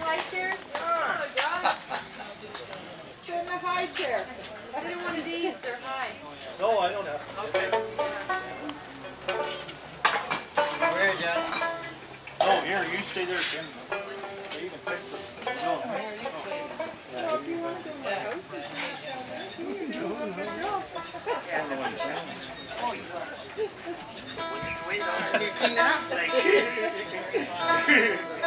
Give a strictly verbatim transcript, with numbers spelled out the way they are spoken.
high chair? Oh, God. Sit in a high chair. Sit in one of these. They're high. No, I don't have to sit. Where, John? No, here, you stay there, Tim. You can pick the... No, Well, if you want to go to my house, you can go down there. Oh, you are. Wait on it. You're cleaning up.